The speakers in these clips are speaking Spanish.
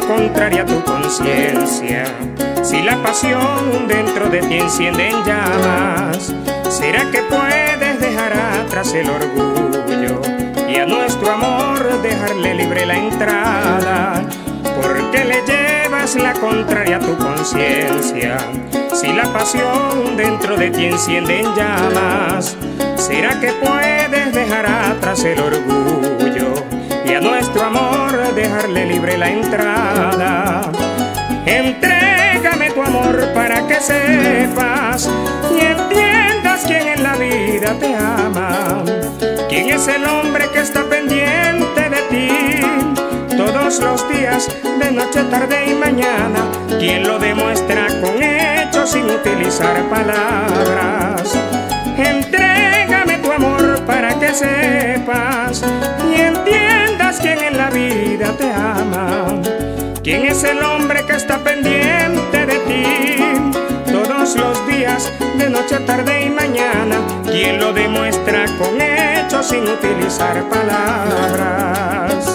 contraria tu conciencia, si la pasión dentro de ti enciende en llamas, ¿será que puedes dejar atrás el orgullo y a nuestro amor dejarle libre la entrada? Porque le llevas la contraria a tu conciencia, si la pasión dentro de ti enciende en llamas, ¿será que puedes dejar atrás el orgullo y a nuestro amor dejarle libre la entrada? Entrégame tu amor para que sepas y entiendas quién en la vida te ama, quién es el hombre que está pendiente de ti todos los días, de noche, tarde y mañana, quien lo demuestra con hechos sin utilizar palabras. Entrégame tu amor para que sepas y entiendas quién en la vida te ama, quién es el hombre que está pendiente de ti todos los días, de noche, tarde y mañana, quien lo demuestra con hechos sin utilizar palabras.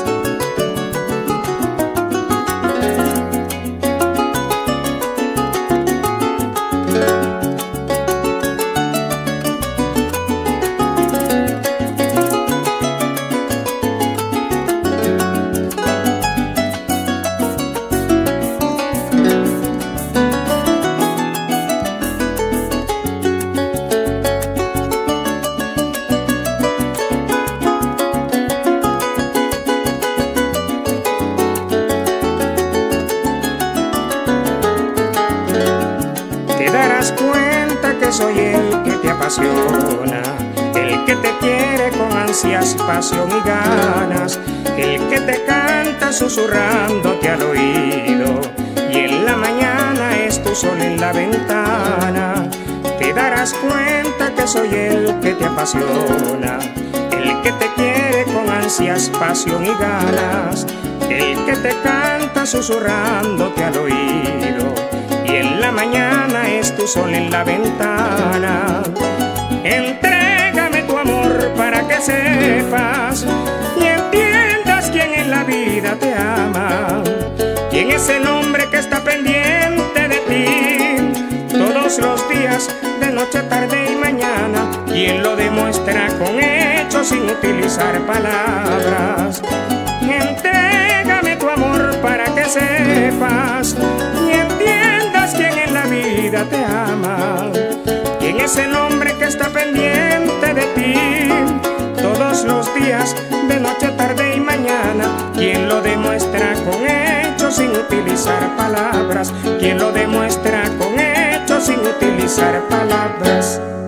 Te darás cuenta que soy el que te apasiona, el que te quiere con ansias, pasión y ganas, el que te canta susurrándote al oído y en la mañana es tu sol en la ventana. Te darás cuenta que soy el que te apasiona, el que te quiere con ansias, pasión y ganas, el que te canta susurrándote al oído y en la mañana es tu sol en la ventana. Entrégame tu amor para que sepas y entiendas quién en la vida te ama, quién es el hombre que está pendiente de ti todos los días, de noche, tarde y mañana, quien lo demuestra con hechos sin utilizar palabras. Entrégame tu amor para que sepas y entiendas quién en la vida te ama, quién es el hombre que está pendiente de ti todos los días, de noche, tarde y mañana, quien lo demuestra con hechos sin utilizar palabras, quien lo demuestra con hechos sin utilizar palabras.